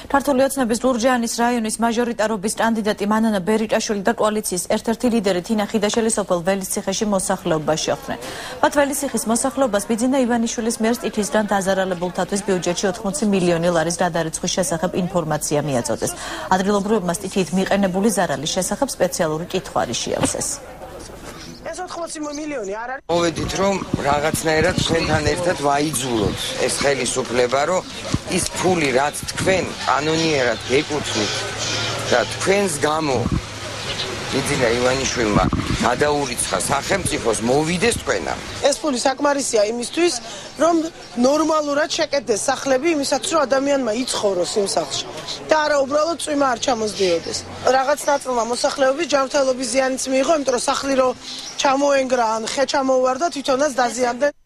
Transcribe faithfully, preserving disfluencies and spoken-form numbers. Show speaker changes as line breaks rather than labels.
ქართული ოცნების ლურჯაანის რაიონის მაჟორიტარობის კანდიდატი მანანა ბერიჭაშვილი და კოალიციის ერთ-ერთი ლიდერი თინა ხიდაშელი სოფელ ველისციხეში მოსახლეობაში შეხვდნენ. მათ ველისციხის მოსახლეობას ბიძინა ივანიშვილის მიერ სტიქისგან დაზარალებულთათვის ბიუჯეტში ოთხმოცი მილიონი ლარის გადარიცხვის შესახებ ინფორმაცია მიაწოდეს. ადგილობრივებმა სტიქიით მიყენებული ზარალის შესახებ სპეციალური კითხვარი შეავსეს.
ეს ოთხმოცი მილიონი არ არის.
მოვედით რომ რაღაცნაირად თქვენთან ერთად ვაიძულოთ ეს ხელისუფლება, რომ ის ფული რაც თქვენ კანონიერად გეკუთვნით და თქვენს გამო ბიძინა ივანიშვილმა გადაურიცხა სახელმწიფოს მოვიდეს თქვენა.
ეს ფული საკმარისია იმისთვის, რომ ნორმალურად შეკეთდეს სახლები იმისაც, რომ ადამიანმა იცხოვროს იმ სახლში და არა უბრალოდ წვიმა არ ჩამოსდიოდეს. რაღაც ნაწილმა მოსახლეობის ჯანმრთელობის ზიანიც მიიღო, იმიტომ რომ სახლი რო ჩამოენგრა ან ხე ჩამოუვარდა თვითონაც დაზიანდნენ.